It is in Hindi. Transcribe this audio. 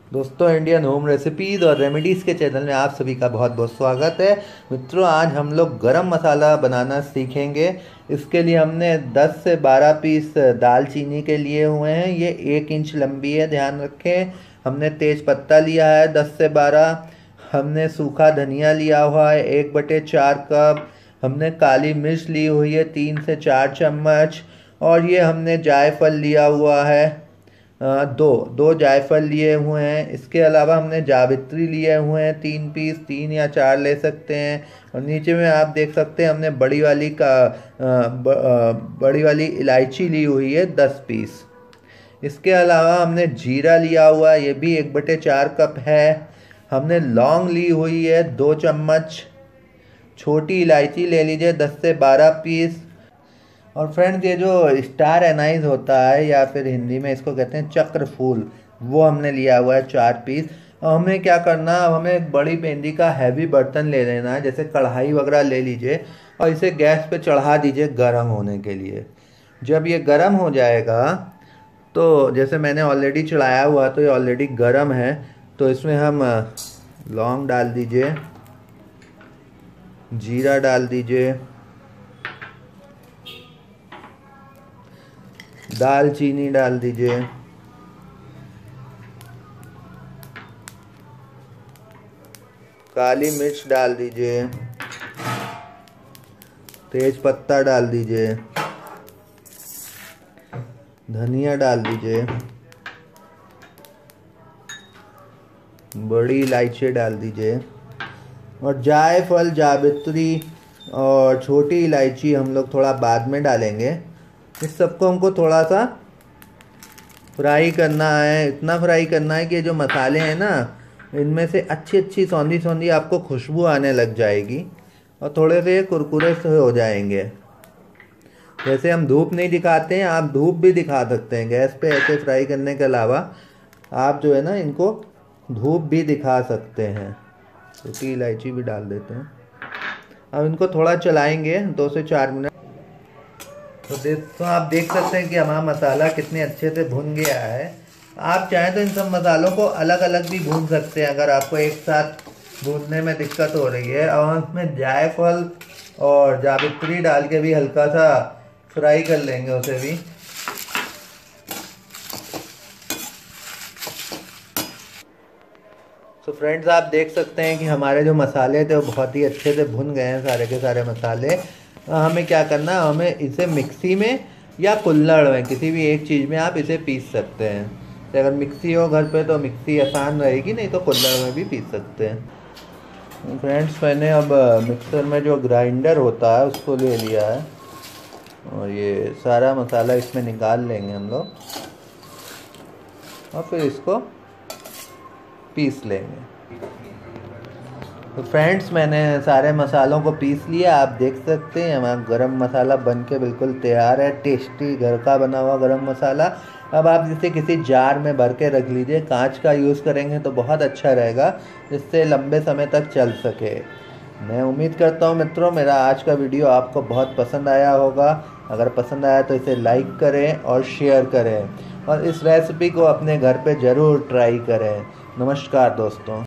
दोस्तों, इंडियन होम रेसिपीज़ और रेमेडीज़ के चैनल में आप सभी का बहुत बहुत स्वागत है। मित्रों, आज हम लोग गरम मसाला बनाना सीखेंगे। इसके लिए हमने 10 से 12 पीस दालचीनी के लिए हुए हैं। ये 1 इंच लंबी है, ध्यान रखें। हमने तेज पत्ता लिया है 10 से 12। हमने सूखा धनिया लिया हुआ है 1/4 कप। हमने काली मिर्च ली हुई है 3 से 4 चम्मच। और ये हमने जायफल लिया हुआ है, दो दो जायफल लिए हुए हैं। इसके अलावा हमने जावित्री लिए हुए हैं 3 पीस, 3 या 4 ले सकते हैं। और नीचे में आप देख सकते हैं हमने बड़ी वाली इलायची ली हुई है 10 पीस। इसके अलावा हमने जीरा लिया हुआ है, ये भी 1/4 कप है। हमने लौंग ली हुई है 2 चम्मच। छोटी इलायची ले लीजिए 10 से 12 पीस। और फ्रेंड्स, ये जो स्टार एनाइज होता है या फिर हिंदी में इसको कहते हैं चक्र फूल, वो हमने लिया हुआ है 4 पीस। और हमें क्या करना है, हमें एक बड़ी पेंदी का हैवी बर्तन ले लेना है, जैसे कढ़ाई वगैरह ले लीजिए और इसे गैस पे चढ़ा दीजिए गर्म होने के लिए। जब ये गर्म हो जाएगा तो जैसे मैंने ऑलरेडी चढ़ाया हुआ, तो ये ऑलरेडी गर्म है, तो इसमें हम लौंग डाल दीजिए, जीरा डाल दीजिए, दालचीनी डाल दीजिए, काली मिर्च डाल दीजिए, तेज पत्ता डाल दीजिए, धनिया डाल दीजिए, बड़ी इलायची डाल दीजिए, और जायफल, जावित्री और छोटी इलायची हम लोग थोड़ा बाद में डालेंगे। इस सबको हमको थोड़ा सा फ्राई करना है। इतना फ्राई करना है कि जो मसाले हैं ना, इनमें से अच्छी अच्छी सौंधी सौंधी आपको खुशबू आने लग जाएगी और थोड़े से कुरकुरे से हो जाएंगे। जैसे हम धूप नहीं दिखाते हैं, आप धूप भी दिखा सकते हैं गैस पे। ऐसे फ्राई करने के अलावा आप जो है ना, इनको धूप भी दिखा सकते हैं। छोटी इलायची भी डाल देते हैं। अब इनको थोड़ा चलाएंगे 2 से 4 मिनट। तो आप देख सकते हैं कि हमारा मसाला कितने अच्छे से भुन गया है। आप चाहें तो इन सब मसालों को अलग अलग भी भून सकते हैं, अगर आपको एक साथ भूनने में दिक्कत हो रही है। और उसमें जायफल और जावित्री डाल के भी हल्का सा फ्राई कर लेंगे उसे भी। तो फ्रेंड्स, आप देख सकते हैं कि हमारे जो मसाले थे वो बहुत ही अच्छे से भुन गए हैं, सारे के सारे मसाले। हमें क्या करना है, हमें इसे मिक्सी में या कुल्हड़ में, किसी भी एक चीज़ में आप इसे पीस सकते हैं। तो अगर मिक्सी हो घर पे तो मिक्सी आसान रहेगी, नहीं तो कुल्हड़ में भी पीस सकते हैं। फ्रेंड्स, मैंने अब मिक्सर में जो ग्राइंडर होता है उसको ले लिया है और ये सारा मसाला इसमें निकाल लेंगे हम लोग और फिर इसको पीस लेंगे। तो फ्रेंड्स, मैंने सारे मसालों को पीस लिया। आप देख सकते हैं हमारा गरम मसाला बनके बिल्कुल तैयार है। टेस्टी घर का बना हुआ गरम मसाला। अब आप इसे किसी जार में भर के रख लीजिए। कांच का यूज़ करेंगे तो बहुत अच्छा रहेगा, जिससे लंबे समय तक चल सके। मैं उम्मीद करता हूँ मित्रों, मेरा आज का वीडियो आपको बहुत पसंद आया होगा। अगर पसंद आया तो इसे लाइक करें और शेयर करें और इस रेसिपी को अपने घर पे ज़रूर ट्राई करें। नमस्कार दोस्तों।